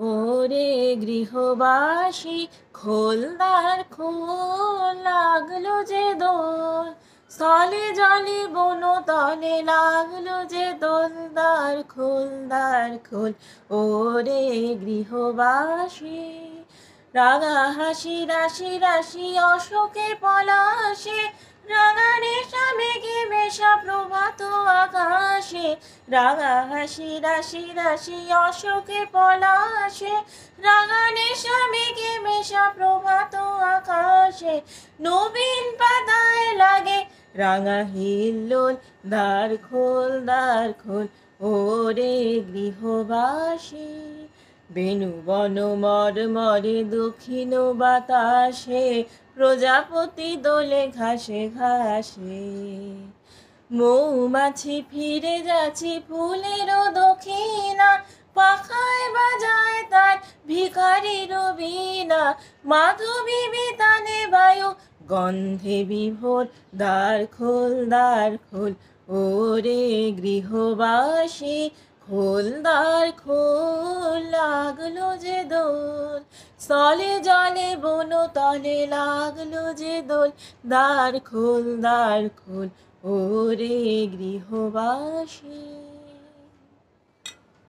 ওরে গৃহবাসী খোলদার খোল, লাগলো যে দোল, স্থলে জলে বন তলে লাগলো যে দোলদার খোলদার খোল। ওরে গৃহবাসী রাঙা হাসি রাশি রাশি অশোকের পলাশে, রাঙা রেশা মেঘে মেশা প্রভাত আকাশে, রাঙা হাসি রাশি রাশি অশোকের পলাশে, রাঙা নেশা মেঘে মেশা প্রভাত আকাশে, নবীন পাতায় লাগে রাঙা হিল্লোল, দ্বার খোল দ্বার খোল। ওরে গৃহবাসী বেণু বন মরে দক্ষিণ বাতাসে, প্রজাপতি দোলে ঘাসে ঘাসে, মৌমাছি ফিরে যাচ্ছি ফুলেরও দক্ষিণা, পাখায় বাজায় তার ভিখারির বীণা, মাধবী বিতানে বায়ু গন্ধে বিভোর, দ্বার খোল দ্বার খোল। ওরে গৃহবাসী খোল দ্বার খোল, লাগলো যে দোল, স্থলে জলে বন তলে লাগলো যে দোল, দ্বার খোল দ্বার খোল। ওরে গৃহবাসী।